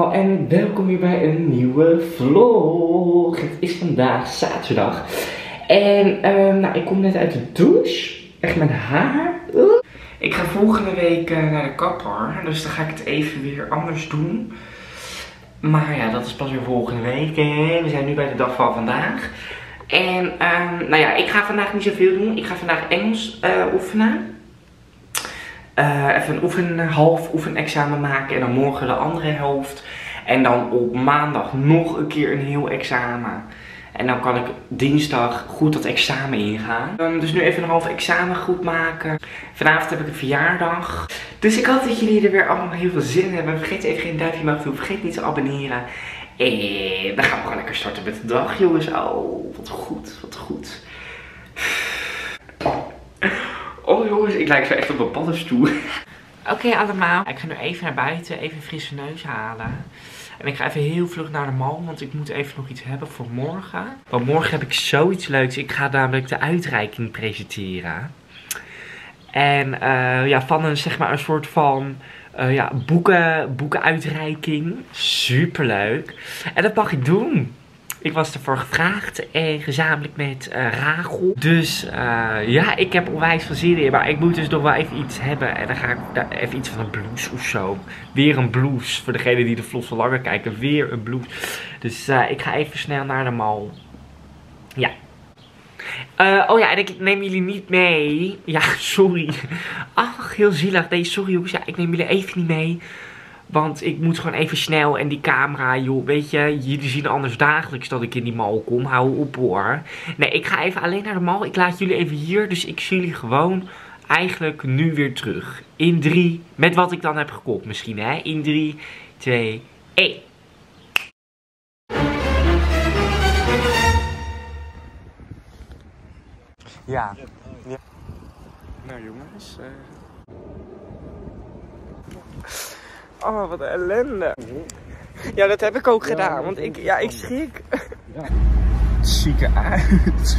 allemaal en welkom weer bij een nieuwe vlog. Het is vandaag zaterdag en nou, ik kom net uit de douche. Echt mijn haar. Ik ga volgende week naar de kapper, dus dan ga ik het even weer anders doen. Maar ja, dat is pas weer volgende week. We zijn nu bij de dag van vandaag. En nou ja, ik ga vandaag niet zoveel doen. Ik ga vandaag Engels oefenen. Even een half oefenexamen maken en dan morgen de andere helft. En dan op maandag nog een keer een heel examen. En dan kan ik dinsdag goed dat examen ingaan. Dus nu even een half examen goed maken. Vanavond heb ik een verjaardag. Dus ik hoop dat jullie er weer allemaal heel veel zin in hebben. Vergeet even geen duimpje omhoog te doen. Vergeet niet te abonneren. En dan gaan we gewoon lekker starten met de dag, jongens. Oh, wat goed, wat goed. Oh jongens, ik lijk zo echt op een paddenstoel. Oké, allemaal. Ik ga nu even naar buiten, even een frisse neus halen. En ik ga even heel vlug naar de mall, want ik moet even nog iets hebben voor morgen. Want morgen heb ik zoiets leuks. Ik ga namelijk de uitreiking presenteren. En ja, van een, zeg maar, een soort van ja, boekenuitreiking. Superleuk. En dat mag ik doen. Ik was ervoor gevraagd en gezamenlijk met Rachel. Dus ja, ik heb onwijs veel zin in. Maar ik moet dus nog wel even iets hebben. En dan ga ik even iets van een blouse of zo. Weer een blouse. Voor degenen die de vlog zo langer kijken. Weer een blouse. Dus ik ga even snel naar de mall. Ja. Oh ja, en ik neem jullie niet mee. Ja, sorry. Ach, heel zielig. Nee, sorry jongens. Ja, ik neem jullie even niet mee. Want ik moet gewoon even snel en die camera, joh, weet je, jullie zien anders dagelijks dat ik in die mall kom. Hou op hoor. Nee, ik ga even alleen naar de mall. Ik laat jullie even hier, dus ik zie jullie gewoon eigenlijk nu weer terug. In 3, met wat ik dan heb gekocht misschien, hè. In 3, 2, 1. Ja. Nou jongens, oh, wat een ellende. Ja, dat heb ik ook gedaan, want ik schrik. Ja. Zieke uit.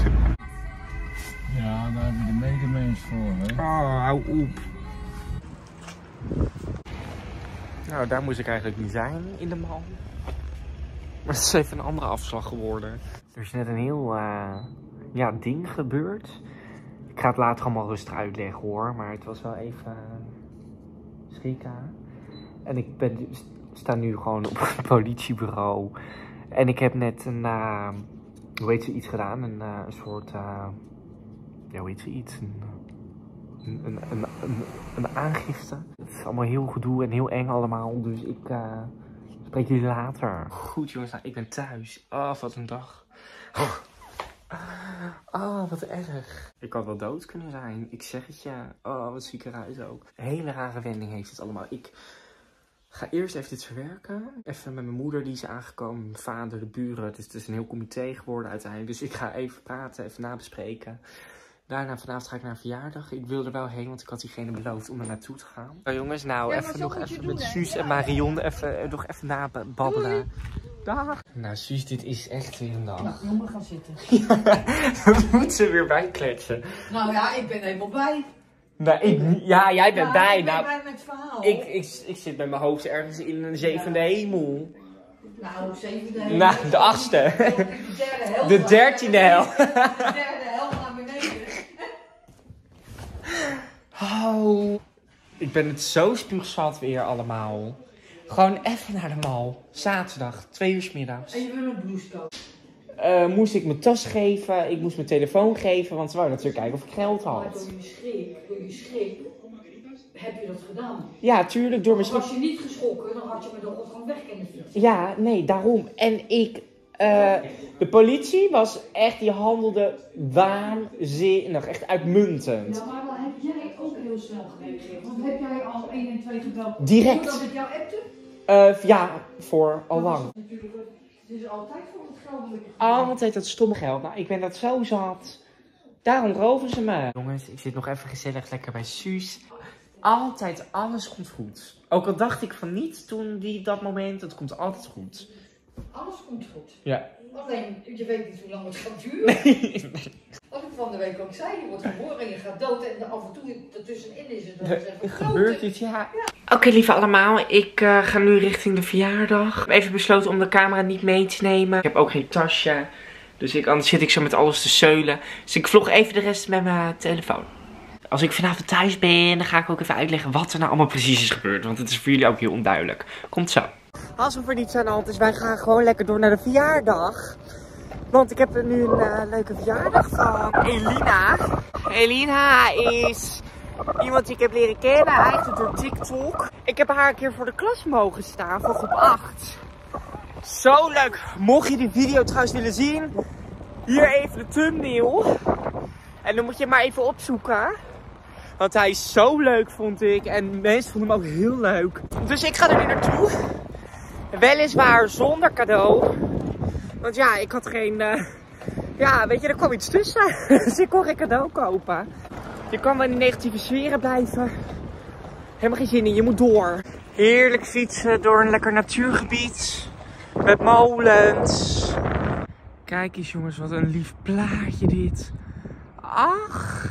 Ja, daar heb je de medemens voor, hè. Oh, hou op. Nou, daar moest ik eigenlijk niet zijn, in de mall. Maar het is even een andere afslag geworden. Er is net een heel, ja, ding gebeurd. Ik ga het later allemaal rustig uitleggen hoor, maar het was wel even schrikken. En ik sta nu gewoon op een politiebureau. En ik heb net een, hoe heet ze, iets gedaan. Een soort, ja, hoe heet ze, iets. Een aangifte. Het is allemaal heel gedoe en heel eng allemaal. Dus ik spreek jullie later. Goed jongens, nou, ik ben thuis. Oh, wat een dag. Oh, wat erg. Ik had wel dood kunnen zijn. Ik zeg het je. Oh, wat ziek eruit ook. Een hele rare wending heeft het allemaal. Ik ga eerst even dit verwerken. Even met mijn moeder, die is aangekomen. Mijn vader, de buren. Het is een heel comité geworden uiteindelijk. Dus ik ga even praten, even nabespreken. Daarna vanavond ga ik naar een verjaardag. Ik wil er wel heen, want ik had diegene beloofd om er naartoe te gaan. Nou jongens, nou ja, nog even met Suus en Marion nog even nababbelen. Dag. Nou Suus, dit is echt weer een dag. Nou, moet maar gaan zitten. Ja, dat moet ze weer bijkletsen. Nou ja, ik ben helemaal bij. Nou, ja, jij bent bij. Ik ben Nou, bij met het verhaal. ik zit met mijn hoofd ergens in een zevende hemel. Nou, zevende hemel. Nou, de 8e. De 13e hel. De derde helft naar beneden. Oh. Ik ben het zo spuugzat weer allemaal. Gewoon even naar de mall. Zaterdag, 2 uur 's middags. En je wil een blouse kopen. Moest ik mijn tas geven, ik moest mijn telefoon geven, want ze wouden natuurlijk kijken of ik geld Maar had. door je schrik, heb je dat gedaan. Ja, tuurlijk, door mijn schrik. Was je niet geschrokken, dan had je me toch gewoon weg kunnen fietsen. Ja, nee, daarom. En de politie was echt, die handelde waanzinnig, echt uitmuntend. Ja, maar dan heb jij ook heel snel gereageerd. Want heb jij al 112 gebeld? Direct. Voordat ik jou appte? Ja, voor al lang. Het is altijd voor het geldelijke. Altijd dat stomme geld. Nou, ik ben dat zo zat. Daarom roven ze me. Jongens, ik zit nog even gezellig lekker bij Suus. Altijd, alles komt goed. Ook al dacht ik van niet toen dat moment, het komt altijd goed. Alles komt goed. Ja. Alleen, je weet niet hoe lang het gaat duren. Nee. Als ik van de week ook zei. Je wordt geboren en je gaat dood en af en toe ertussenin is het dan Er gebeurt iets, ja. Oké, lieve allemaal. Ik ga nu richting de verjaardag. Ik heb even besloten om de camera niet mee te nemen. Ik heb ook geen tasje. Dus anders zit ik zo met alles te zeulen. Dus ik vlog even de rest met mijn telefoon. Als ik vanavond thuis ben, dan ga ik ook even uitleggen wat er nou allemaal precies is gebeurd. Want het is voor jullie ook heel onduidelijk. Komt zo. Alsof er niets aan de hand is, wij gaan gewoon lekker door naar de verjaardag. Want ik heb nu een leuke verjaardag van Elina. Elina is iemand die ik heb leren kennen, eigenlijk door TikTok. Ik heb haar een keer voor de klas mogen staan, voor groep 8. Zo leuk! Mocht je die video trouwens willen zien, hier even de thumbnail. En dan moet je hem maar even opzoeken. Want hij is zo leuk, vond ik. En mensen vonden hem ook heel leuk. Dus ik ga er nu naartoe. Weliswaar zonder cadeau. Want ja, ik had geen... ja, weet je, er kwam iets tussen. Dus ik kon geen cadeau kopen. Je kan wel in de negatieve sferen blijven. Helemaal geen zin in, je moet door. Heerlijk fietsen door een lekker natuurgebied. Met molens. Kijk eens jongens, wat een lief plaatje dit. Ach.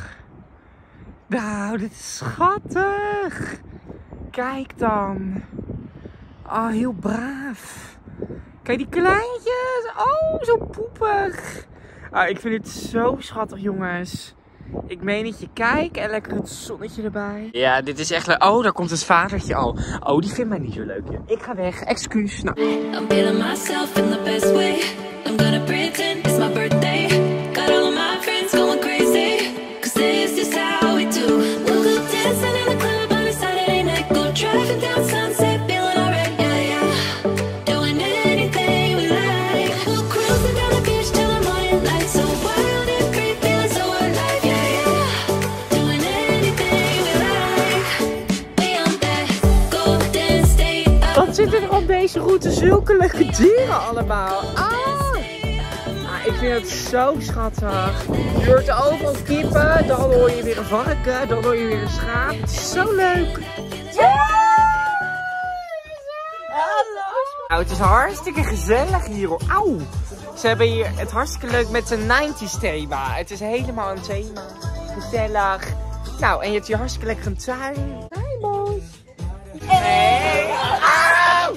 Nou, dit is schattig. Kijk dan. Oh, heel braaf. Kijk die kleintjes. Oh, zo poepig. Oh, ik vind het zo schattig, jongens. Ik meen dat je kijkt en lekker het zonnetje erbij. Ja, dit is echt leuk. Oh, daar komt het vadertje al. Oh, die vindt mij niet zo leuk. Ik ga weg. Excuus. Nou. I'm feeling myself in the best way. I'm gonna pretend it's my birthday. Got all of my friends going crazy. Cause this is how we do. We'll go dancing in the club on a Saturday night. Go driving down Sunset. Feeling alright, yeah, yeah. Doing anything we like. We'll cruising down the beach till the morning light. So wild and free, feeling so alive, yeah, yeah. Doing anything we like. We on that golden state. Wat zitten er op deze route? Zulke leuke dieren allemaal. Ik vind het zo schattig. Je hoort overal kippen, dan hoor je weer een varken, dan hoor je weer een schaap. Het is zo leuk. Hallo. Nou, het is hartstikke gezellig hier hoor. Auw. Ze hebben hier het hartstikke leuk met een 90s thema. Het is helemaal een thema. Gezellig. Nou, en je hebt hier hartstikke lekker een tuin. Hi, boys. Hey. Auw.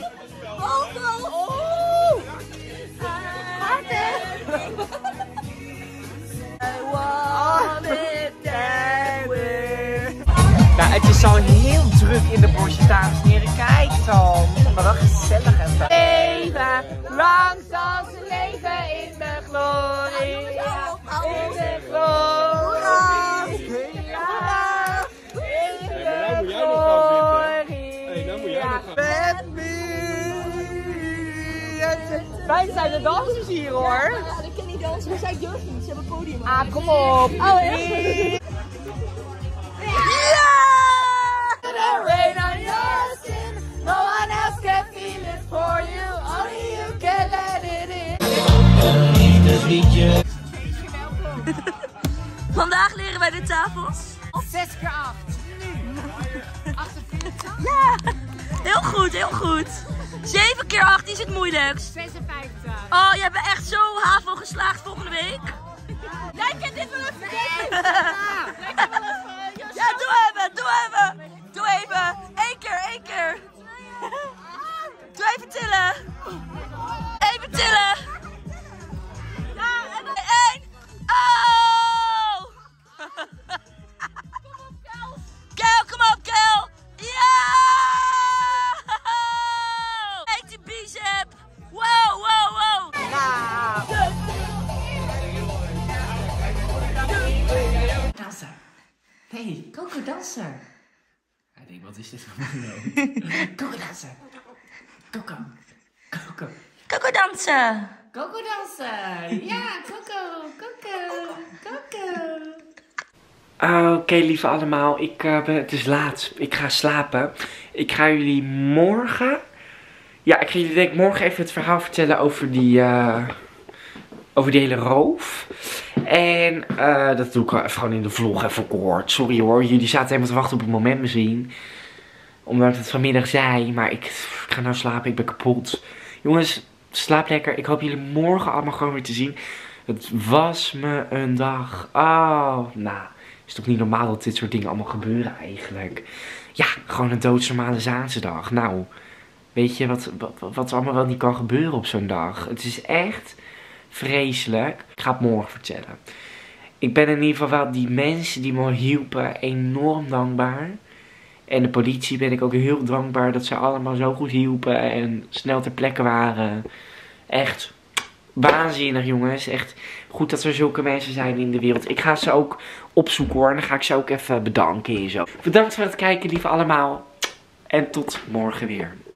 Nou, het is al heel druk in de bosjes, dames en heren. Kijk dan. Maar wel gezellig even. Leven lang zal ze leven in de glorie. In de glorie. In de glorie. Met me. Wij zijn de dansers hier hoor. Ja, dat ken ik dansen. Maar zij durven niet. Ze hebben podium. Ah, kom op. Oh, echt? Rain on your skin. No one else can feel it for you. Only you can let it in. Vandaag leren wij de tafels. 6 keer 8. Nu. 48. Ja, heel goed, heel goed. 7 keer 8 is het moeilijkst. 56. Oh, jij bent echt zo HAVO geslaagd volgende week. Jij kent dit wel even. Ja, doe even, doe even. Doe even. 1 keer, 1 keer. Doe even tillen. Even tillen. Ja, en dan 1. Oh! Kom op, Kel. Kel, kom op, Kel. Ja! Eet die bicep. Wow, wow, wow. Danser. Hey, Coco danser. Hij denkt, wat is dit voor nou? Coco danser. Coco. Coco. Coco dansen. Coco dansen. Ja, Coco. Coco. Coco. Oké, lieve allemaal. Het is laat. Ik ga slapen. Ik ga jullie morgen... Ja, ik ga jullie denk ik morgen even het verhaal vertellen over die hele roof. En dat doe ik even gewoon in de vlog even kort. Sorry hoor, jullie zaten helemaal te wachten op het moment misschien. Omdat ik het vanmiddag zei. Maar ik ga nou slapen, ik ben kapot. Jongens, slaap lekker. Ik hoop jullie morgen allemaal gewoon weer te zien. Het was me een dag. Oh, nou, is toch niet normaal dat dit soort dingen allemaal gebeuren eigenlijk. Ja, gewoon een doodsnormale Zaanse-dag. Nou, weet je wat er allemaal wel niet kan gebeuren op zo'n dag. Het is echt vreselijk. Ik ga het morgen vertellen. Ik ben in ieder geval wel die mensen die me hielpen enorm dankbaar. En de politie ben ik ook heel dankbaar dat ze allemaal zo goed hielpen en snel ter plekke waren. Echt waanzinnig, jongens. Echt goed dat er zulke mensen zijn in de wereld. Ik ga ze ook opzoeken hoor. En dan ga ik ze ook even bedanken en zo. Bedankt voor het kijken, lieve allemaal. En tot morgen weer.